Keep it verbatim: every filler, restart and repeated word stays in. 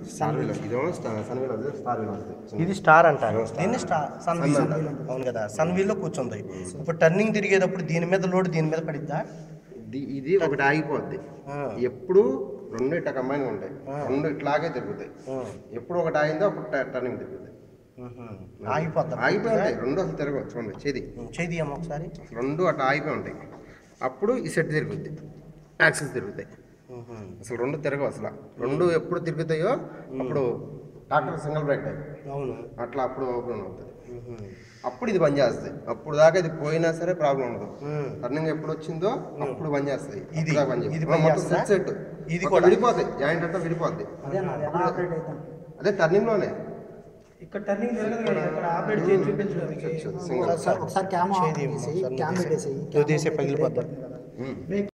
Star wheel ఇదేమో sun wheel వస్తుంది, star wheel వస్తుంది. ఇది స్టార్ అంటారు, దీన్ని స్టార్ సన్ వీల్ అవును కదా. సన్ వీల్లో కూర్చుంది. ఇప్పుడు టర్నింగ్ తిరిగేటప్పుడు దీని మీద లోడ్ దీని మీద పడిద్దా? ఇది ఒకటి ఆగిపోద్ది. ఎప్పుడు రెండు ఇట్లా కంబైన్ ఉంటాయి, రెండు ఇట్లాగే తిరుగుతాయి. ఎప్పుడు ఒకటి ఆగిందో అప్పుడు టర్నింగ్ తిరుగుతాయి. ఆగిపోద్ది, ఆగిపోయి ఉంటాయి రెండు. అసలు తిరగవు చూడండి, చేది చేది ఏమో ఒకసారి. రెండు అట్లా ఆగిపోయి ఉంటాయి. అప్పుడు ఈ సెట్ తిరుగుద్ది, యాక్సిస్ తిరుగుతాయి. అసలు రెండు తిరగవు. అసలు రెండు ఎప్పుడు తిరుగుతాయో అప్పుడు ట్రాక్టర్ సింగిల్ బ్రేక్ టైప్ అవును అట్లా అప్పుడు ఓపెన్ అవుతుంది. అప్పుడు ఇది బంద్ చేస్తాయి. అప్పుడు దాకా ఇది పోయినా సరే ప్రాబ్లం ఉండదు. టర్నింగ్ ఎప్పుడు వచ్చిందో అప్పుడు బంద్ చేస్తాయి. ఇది సెట్ సెట్ ఇది కూడా విడిపోతాయి, జాయింట్ అంతా విడిపోద్ది. అదే టర్నింగ్ లోనే ఇక్కడ టర్నింగ్ పగిలిపోద్ది.